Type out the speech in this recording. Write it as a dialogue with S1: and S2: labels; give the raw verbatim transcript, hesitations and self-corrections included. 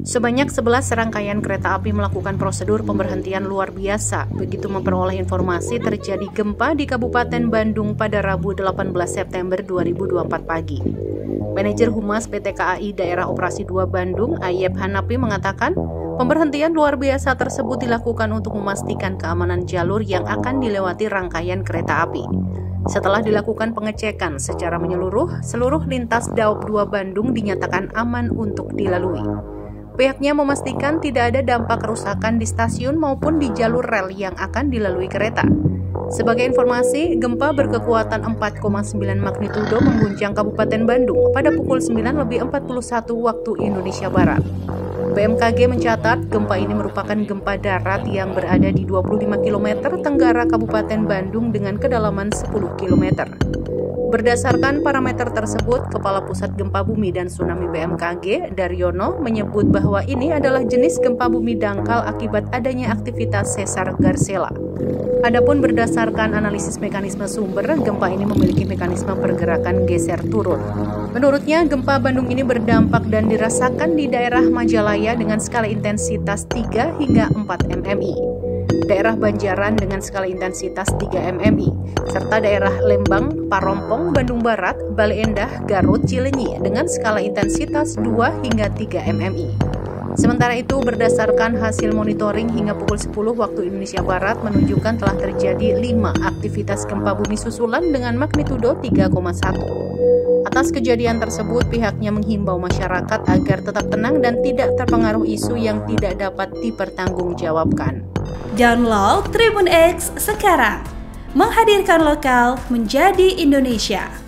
S1: Sebanyak sebelas serangkaian kereta api melakukan prosedur pemberhentian luar biasa begitu memperoleh informasi terjadi gempa di Kabupaten Bandung pada Rabu delapan belas September dua ribu dua puluh empat pagi. Manajer Humas P T K A I Daerah Operasi dua Bandung, Ayep Hanapi mengatakan, pemberhentian luar biasa tersebut dilakukan untuk memastikan keamanan jalur yang akan dilewati rangkaian kereta api. Setelah dilakukan pengecekan secara menyeluruh, seluruh lintas Daop dua Bandung dinyatakan aman untuk dilalui. Pihaknya memastikan tidak ada dampak kerusakan di stasiun maupun di jalur rel yang akan dilalui kereta. Sebagai informasi, gempa berkekuatan empat koma sembilan magnitudo mengguncang Kabupaten Bandung pada pukul sembilan lebih empat puluh satu waktu Indonesia Barat. B M K G mencatat gempa ini merupakan gempa darat yang berada di dua puluh lima kilometer tenggara Kabupaten Bandung dengan kedalaman sepuluh kilometer. Berdasarkan parameter tersebut, Kepala Pusat Gempa Bumi dan Tsunami B M K G, Daryono, menyebut bahwa ini adalah jenis gempa bumi dangkal akibat adanya aktivitas sesar Garcella. Adapun berdasarkan analisis mekanisme sumber, gempa ini memiliki mekanisme pergerakan geser turun. Menurutnya, gempa Bandung ini berdampak dan dirasakan di daerah Majalaya dengan skala intensitas tiga hingga empat M M I. Daerah Banjaran dengan skala intensitas tiga M M I, serta daerah Lembang, Parompong, Bandung Barat, Bale Endah, Garut, Cileunyi dengan skala intensitas dua hingga tiga M M I. Sementara itu, berdasarkan hasil monitoring hingga pukul sepuluh waktu Indonesia Barat menunjukkan telah terjadi lima aktivitas gempa bumi susulan dengan magnitudo tiga koma satu. Atas kejadian tersebut, pihaknya menghimbau masyarakat agar tetap tenang dan tidak terpengaruh isu yang tidak dapat dipertanggungjawabkan.
S2: Download Tribun X sekarang, menghadirkan lokal menjadi Indonesia.